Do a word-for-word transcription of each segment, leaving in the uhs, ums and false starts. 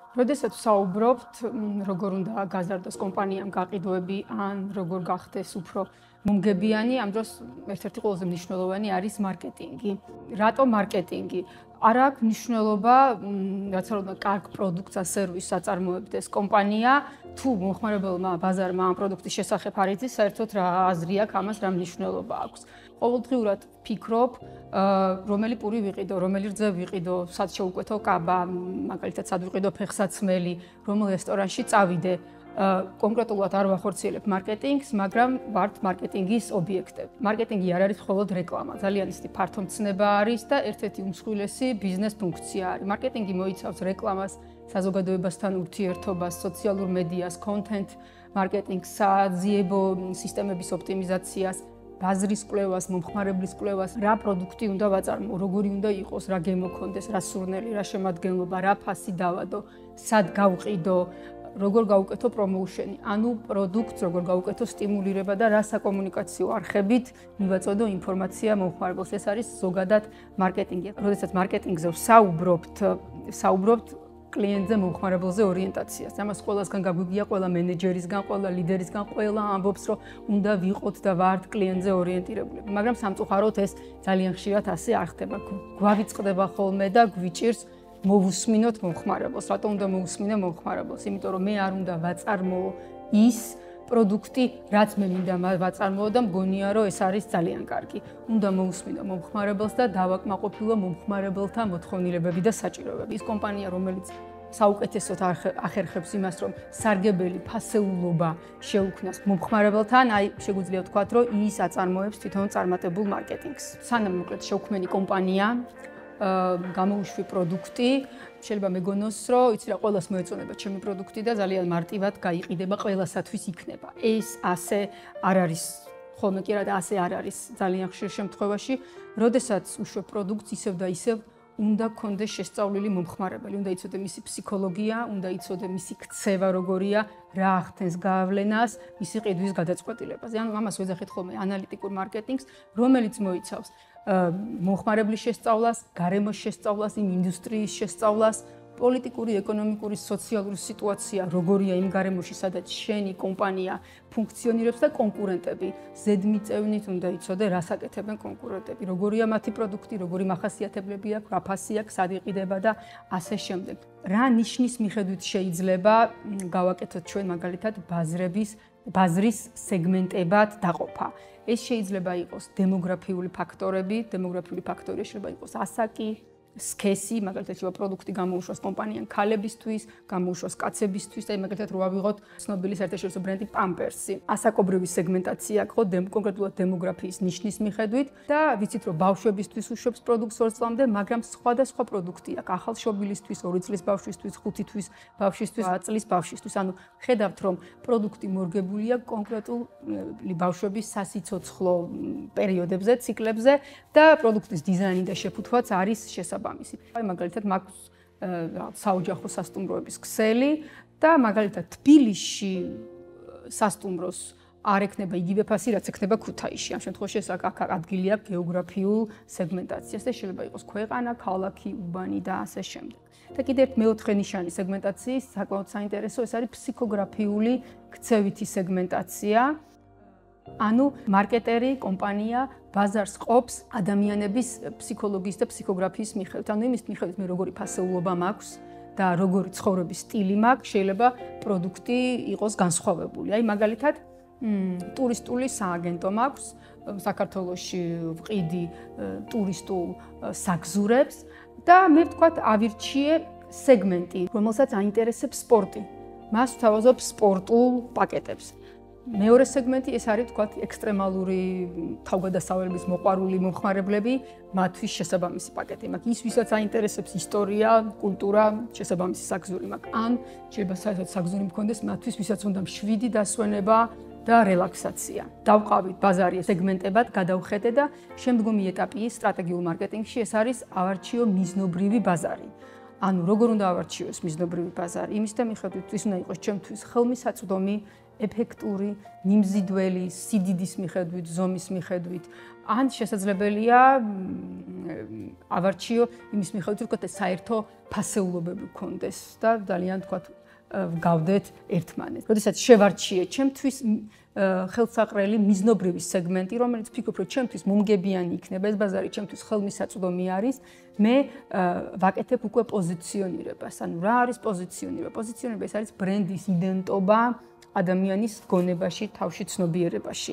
როდესაც ვსაუბრობთ, როგორ უნდა გაზარდოს კომპანიამ გაყიდვები ან როგორ გახდეს უფრო მომგებიანი, ამ დროს ერთ-ერთი ყველაზე მნიშვნელოვანი არის მარკეტინგი. რატო მარკეტინგი? არ აქვს მნიშვნელობა, რაც არ უნდა კარგ პროდუქტს ან სერვისს აწარმოებდეს კომპანია, თუ მომხმარებელმა ბაზარმა ამ პროდუქტის შესახებ არ იცის, საერთოდ რა აზრი აქვს ამას, რა მნიშვნელობა აქვს. ყოველდღიურად ვფიქრობ, რომელი პური ვიყიდო, რომელი რძე ვიყიდო, სად შევუკვეთო კაბა, მაგალითად სად ვიყიდო ფეხსაცმელი, რომელ რესტორანში წავიდე. კონკრეტულად არ ვახორციელებ მარკეტინგს, მაგრამ ვართ მარკეტინგის ობიექტები. მარკეტინგი არ არის მხოლოდ რეკლამა, ძალიან ისეთი ფართომცნება არის და ერთ-ერთი უმსხვილესი ბიზნეს ფუნქცია არის. მარკეტინგი მოიცავს რეკლამას, საზოგადოებასთან ურთიერთობას, სოციალურ მედიას, კონტენტ მარკეტინგს, საძიებო სისტემების ოპტიმიზაციას, ბაზრის კვლევას, მომხმარებლის კვლევას, რა პროდუქტი უნდა ვაწარმოო, როგორი უნდა იყოს, რა გემოქონდეს, რა სურნელი, რა შემადგენლობა, რა ფასი დავადო, სად გავყიდო, როგორ გავუკეთო პრომოუშენი, ანუ პროდუქტს როგორ გავუკეთო სტიმულირება და რა საკომუნიკაციო არხებით მივაწოდო ინფორმაცია მომხმარებელს. ეს არის ზოგადად მარკეტინგი. როდესაც მარკეტინგზე ვსაუბრობთ, ვსაუბრობთ კლიენტზე მომხმარებელზე ორიენტაციას. ამას ყველასგან გაგვიგია, ყველა მენეჯერისგან, ყველა ლიდერისგან, ყველა ამბობს, რომ უნდა ვიყოთ და ვართ კლიენტზე ორიენტირებულები. მაგრამ სამწუხაროდ ეს ძალიან ხშირად ასე არ ხდება. გვავიწყდება ხოლმე და გვიჭირს მოვუსმინოთ მომხმარებელს. რატო უნდა მოვუსმინო მომხმარებელს? იმიტომ რომ მე არ უნდა ვაწარმოო ის პროდუქტი, რაც მე მინდა ვაწარმოო და მგონია, რომ ეს არის ძალიან კარგი. უნდა მოვუსმინო მომხმარებელს და დავაკმაყოფილო მომხმარებელთა მოთხოვნილებები და საჭიროებები. ის კომპანია, რომელიც საუკეთესოდ ახერხებს იმას, რომ სარგებელი ფასეულობა შეუქმნას მომხმარებელთან, აი შეგვიძლია ვთქვათ, რომ ის აწარმოებს თვითონ წარმატებულ მარკეტინგს. სანამ მოკლედ შევქმენი კომპანია, გამოუშვი პროდუქტი, შეიძლება მეგონოს, რომ იცი რა, ყველას მოეწონება ჩემი პროდუქტი და ძალიან მარტივად გაიყიდება, ყველასათვის იქნება. ეს ასე არ არის, ხოლმე კი რა და ასე არ არის ძალიან ხშირ შემთხვევაში, როდესაც უშვებ პროდუქტს ისევ და ისევ უნდა გქონდეს შესწავლილი მომხმარებელი, უნდა იცოდე მისი ფსიქოლოგია, უნდა იცოდე მისი ქცევა როგორია, რა ახდენს გავლენას, მისი ყიდვის გადაწყვეტილებაზე. ანუ ამას ვეძახით ხოლმე ანალიტიკურ მარკეტინგს, რომელიც მოიცავს მომხმარებლის შესწავლას, გარემოს შესწავლას, იმ ინდუსტრიის შესწავლას, პოლიტიკური, ეკონომიკური, სოციალური სიტუაცია როგორია იმ გარემოში, სადაც შენი კომპანია ფუნქციონირებს და კონკურენტები ზედმიწევნით უნდა იცოდე, რას აკეთებენ კონკურენტები, როგორია მათი პროდუქტი, როგორი მახასიათებლები აქვს, რა ფასი აქვს, სად იყიდება და ასე შემდეგ. რა ნიშნის მიხედვით შეიძლება გავაკეთოთ ჩვენ მაგალითად ბაზრების, ბაზრის სეგმენტებად დაყოფა. ეს შეიძლება იყოს დემოგრაფიული ფაქტორები, დემოგრაფიული ფაქტორი შეიძლება იყოს ასაკი, სქესი, მაგალითად შეიძლება პროდუქტი გამოუშვას კომპანიამ ქალებისთვის, გამოუშვას კაცებისთვის და მაგალითად რო ავიღოთ ცნობილი საერთაშორისო ბრენდი პამპერსი. ასაკობრივი სეგმენტაცია აქვს კონკრეტულად დემოგრაფიის ნიშნის მიხედვით და ვიცით რომ ბავშვებისთვის უშვებს პროდუქტს ორ წლამდე, მაგრამ სხვადასხვა პროდუქტი აქვს ახალშობილისთვის, ორი წლის ბავშვისთვის, ხუთი თვის ბავშვისთვის, ათი წლის ბავშვისთვის. ანუ ხედავთ რომ პროდუქტი მორგებულია კონკრეტული ბავშვების სასიცოცხლო პერიოდებზე, ციკლებზე და პროდუქტის დიზაინი და შეფუთვაც არის შესაძლებელი. აი მაგალითად მაქვს საოჯახო სასტუმროების ქსელი და მაგალითად თბილისში სასტუმროს არ ექნება იგივე ფასი, რაც ექნება ქუთაისში. ამ შემთხვევაში ეს აქ ადგილი აქვს გეოგრაფიულ სეგმენტაციას და შეიძლება იყოს ქვეყანა, ქალაქი, უბანი და ასე შემდეგ. და კიდევ ერთ მეოთხე ნიშანი სეგმენტაციის, საკმაოდ საინტერესო, ეს არის ფსიქოგრაფიული ქცევითი სეგმენტაცია. ანუ მარკეტერი, კომპანია ბაზარს ყოფს ადამიანების ფსიქოლოგიის და ფსიქოგრაფიის მიხედვით. ანუ იმის მიხედვით მე როგორი ფასეულობა მაქვს და როგორი ცხოვრების სტილი მაქვს, შეიძლება პროდუქტი იყოს განსხვავებული. აი მაგალითად, ტურისტული სააგენტო მაქვს, საქართველოში ვყიდი ტურისტულ საგზურებს და მე ვთქვათ ავირჩიე სეგმენტი, რომელსაც აინტერესებს სპორტი. მას ვთავაზობ სპორტულ პაკეტებს. მეორე სეგმენტი ეს არის თქვათ ექსტრემალური თავგადასავლების მოყვარული მომხმარებლები, მათთვის შესაბამისი პაკეტი მაქვს. ის ვისაც აინტერესებს ისტორია, კულტურა, შესაბამისი საგზური მაქვს. ან შეიძლება საერთოდ საგზური მქონდეს მათთვის, ვისაც უნდა მშვიდი დასვენება და რელაქსაცია. დავყავით ბაზარი სეგმენტებად, გადავხედე და შემდგომი ეტაპი სტრატეგიულ მარკეტინგში ეს არის ავარჩიო მიზნობრივი ბაზარი. ანუ როგორ უნდა ავარჩიოს მიზნობრივი ბაზარი? იმის და მიხედვით ის უნდა იყოს ჩემთვის ხელმისაწვდომი, ეფექტური, მიმზიდველი, სიდიდის მიხედვით, ზომის მიხედვით. ან შესაძლებელია ავარჩიო იმის მიხედვით, რომ საერთო ფასეულობები გქონდეს და ძალიან თქვა გავდეთ ერთმანეთს. როდესაც შევარჩიე ჩემთვის ხელსაყრელი მიზნობრივი სეგმენტი, რომელიც ფიქრობ, რომ ჩემთვის მომგებიანი იქნება, ეს ბაზარი ჩემთვის ხელმისაწვდომი არის, მე ვაკეთებ უკვე პოზიციონირებას. ანუ რა არის პოზიციონირება? პოზიციონირება ეს არის ბრენდის იდენტობა ადამიანის გონებაში, თავში, ცნობიერებაში.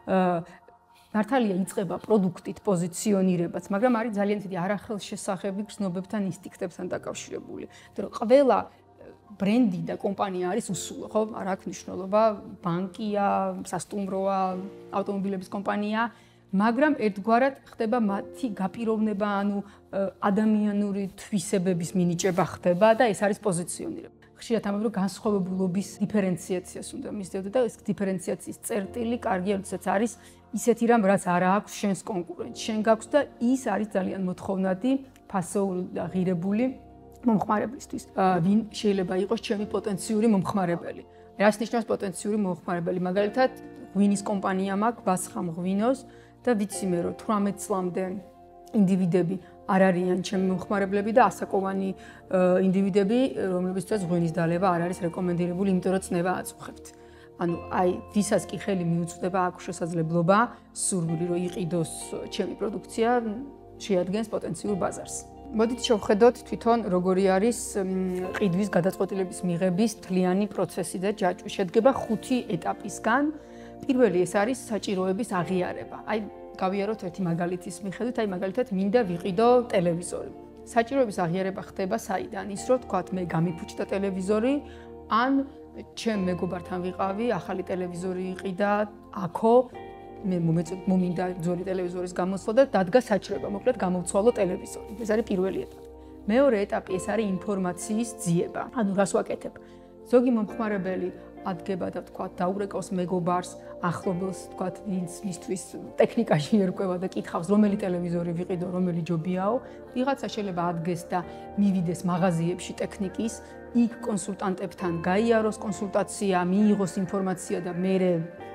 მართალია იწყება პროდუქტით პოზიციონირებაც, მაგრამ არის ძალიან დიდი არახელშესახები გრძნობებთან, ინსტინქტებთან დაკავშირებული. იმიტომ რომ ყველა ბრენდი და კომპანია არის usule, ხო? არ აქვს მნიშვნელობა, ბანკია, სასტუმროა, ავტომობილების კომპანია, მაგრამ ერთგვარად ხდება მათი გაპიროვნება, ანუ ადამიანური თვისებების მინიჭება ხდება და ეს არის პოზიციონირება. ხშირად ამბობ, რომ განსხვავებულობის დიფერენციაციას უნდა მისდევდე და ეს დიფერენციაციის წერტილი კარგია, როდესაც არის ისეთი რამ, რაც არ აქვს შენს კონკურენტს, შენ გაქვს და ის არის ძალიან მოთხოვნადი, ფასეული და ღირებული მომხმარებლისთვის. ვინ შეიძლება იყოს ჩემი პოტენციური მომხმარებელი? რას ნიშნავს პოტენციური მომხმარებელი? მაგალითად, ღვინის კომპანია მაქვს, ბასხამ ღვინოს და ვიცი მე, რომ თვრამეტ წლამდე ინდივიდები არ არიან ჩემი მომხმარებლები და ასაკოვანი ინდივიდები, რომლებისთვის ღვინის დალევა არ არის რეკომენდირებული, იმიტომ რომ წნევა აწუხებთ. ანუ აი, ვისაც კი ხელი მიუწვდება, აქვს შესაძლებლობა სურვილი, რომ იყიდოს ჩემი პროდუქცია, შეადგენს პოტენციურ ბაზარს. მოდით შევხედოთ თვითონ როგორი არის ყიდვის გადაწყვეტილების მიღების მთლიანი პროცესი და ჯაჭვი. შედგება ხუთი ეტაპისგან. პირველი ეს არის საჭიროების აღიარება. აი, გავიაროთ ერთი მაგალითის მიხედვით, აი მაგალითად მინდა ვიყიდო ტელევიზორი. საჭიროების აღიარება ხდება საიდან? ის რომ თქვათ მე გამიფუჭდა ტელევიზორი, ან ჩემ მეგობართან ვიყავი, ახალი ტელევიზორი იყიდა, აქო მე მომინდა ძველი ტელევიზორის გამოსვლა და დადგა საჭიროება, მოკლედ გამოვცვალო ტელევიზორი. ეს არის პირველი ეტაპი. მეორე ეტაპი ეს არის ინფორმაციის ძიება. ანუ რას ვაკეთებ? ზოგი მომხმარებელი ადგება და თქვა დაურეკავს მეგობარს, ახლობელს, თქვა ვინც მისთვის ტექნიკაში ერკვევა და კითხავს, რომელი ტელევიზორი ვიყიდო, რომელი ჯობიაო. ვიღაცა შეიძლება ადგეს და მივიდეს მაღაზიებში ტექნიკის, იქ კონსულტანტებთან გაიაროს კონსულტაცია, მიიღოს ინფორმაცია და მერე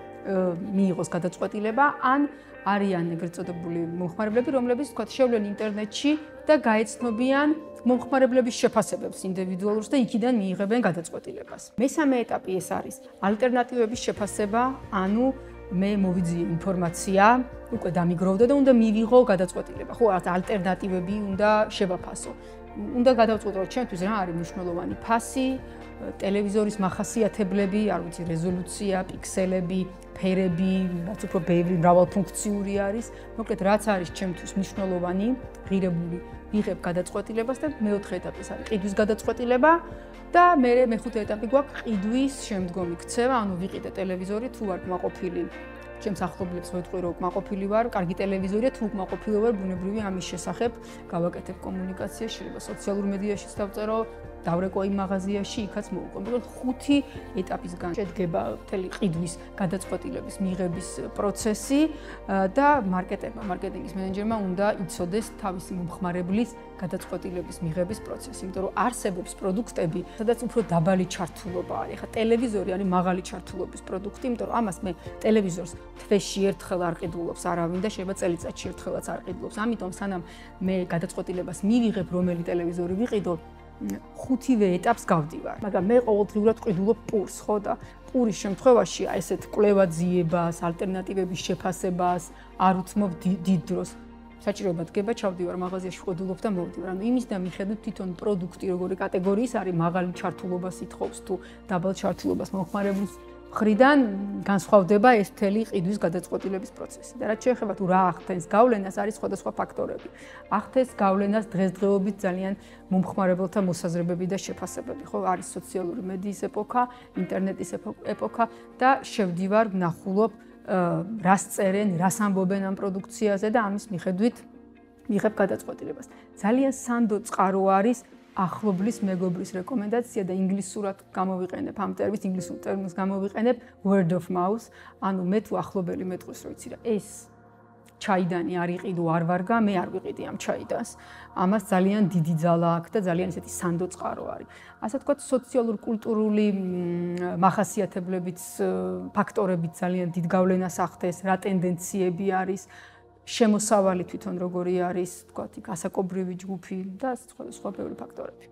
მიიღოს გადაწყვეტილება, ან არიან ეგრეთ წოდებული მომხმარებლები, რომლებიც თქვა შევლენ ინტერნეტში და გაეცნობიან მომხმარებლების შეფასებებს ინდივიდუალურს და იქიდან მიიღებენ გადაწყვეტილებას. მესამე ეტაპი ეს არის ალტერნატივების შეფასება, ანუ მე მოვიძიე ინფორმაცია, უკვე დამიგროვდა და უნდა მივიღო გადაწყვეტილება. ხო, ალტერნატივები უნდა შევაფასო. უნდა გადავწყვეტო, რომ ჩემთვის რა არის მნიშვნელოვანი ფასი, ტელევიზორის მახასიათებლები, არ ვიცი, რეზოლუცია, პიქსელები, ფერები, რაც უფრო ბევრი მრავალფუნქციური არის. მოკლედ, რაც არის ჩემთვის მნიშვნელოვანი, ღირებული, ვიღებ გადაწყვეტილებას და მეოთხე ეტაპი ეს არის ყიდვის გადაწყვეტილება და მე მეხუთე ეტაპი გვაქვს ყიდვის შემდგომი ქცევა, ანუ ვიყიდე ტელევიზორი თუ არ კმაყოფილი. ჩემს ახლობლებს ვეთქვი, რომ კმაყოფილი ვარ, კარგი ტელევიზორია, თუ კმაყოფილი ვარ, ბუნებრივია ამის შესახებ გავაკეთებ კომუნიკაცია, შეიძლება სოციალურ მედიაშიც დავწერო, დავრეკო იმ მაღაზიაში, იქაც მოვუყო. მაგრამ ხუთი ეტაპისგან შედგება მთელი ყიდვის გადაწყვეტილების მიღების პროცესი და მარკეტერმა, მარკეტინგის მენეჯერმა უნდა იცოდეს თავისი მომხმარებლის გადაწყვეტილების მიღების პროცესი, იმიტომ რომ არსებობს პროდუქტები, სადაც უფრო დაბალი ჩართულობა არის. ხა ტელევიზორი არის მაღალი ჩართულობის პროდუქტი, იმიტომ რომ ამას მე ტელევიზორს თვეში ერთხელ არ ყიდულობს არავინ და შეიძლება წელიწადში ერთხელაც არ ყიდულობს. ამიტომ სანამ მე გადაწყვეტილებას მივიღებ, რომელი ტელევიზორი ვიყიდო, ხუთივე ეტაპს გავდივარ. მაგრამ მე ყოველდღიურად ყიდულობ პურს, ხო და პურის შემთხვევაში აი ესეთ კვლევაძიებას, ალტერნატივების შეფასებას არ უთმობ დიდ დროს. საჭიროება დგება, ჩავდივარ მაღაზიაში, ყიდულობ და მოვდივარ. ანუ იმის და მიხედვით თვითონ პროდუქტი როგორი კატეგორიის არის, მაღალი ჩართულობას ითხოვს თუ დაბალ ჩართულობას მომხმარებლის მხრიდან განსხვავდება ეს მთელი ყიდვის გადაწყვეტილების პროცესი. და რაც შეეხება თუ რა ახდენს გავლენას, არის სხვადასხვა ფაქტორები. ახდენს გავლენას დღესდღეობით ძალიან მომხმარებელთა მოსაზრებები და შეფასებები, ხო, არის სოციალური მედიის ეპოქა, ინტერნეტის ეპოქა და შევდივარ, ვნახულობ რას წერენ, რას ამბობენ ამ პროდუქციაზე და ამის მიხედვით მიღებ გადაწყვეტილებას. ძალიან სანდო წყარო არის ახლობლის მეგობრის რეკომენდაცია და ინგლისურად გამოვიყენებ ამ ტერმინს, ინგლისურ ტერმინს გამოვიყენებ word of mouth, ანუ მე თუ ახლობელი მეტყვის, რომ იცი რა, ეს ჩაიდანი არ იყიდო არ ვარგა, მე არ ვიყიდი ამ ჩაიდანს. ამას ძალიან დიდი ძალა აქვს და ძალიან ესეთი სანდო წყარო არის. ასე თქვა სოციალურ-კულტურული მახასიათებლებით, ფაქტორებით ძალიან დიდ გავლენას ახდენს, რა ტენდენციები არის, შემოსავალი თვითონ როგორი არის, თქვა, გასაკობრივი ჯგუფი და სხვა სხვა ბევრი ფაქტორები.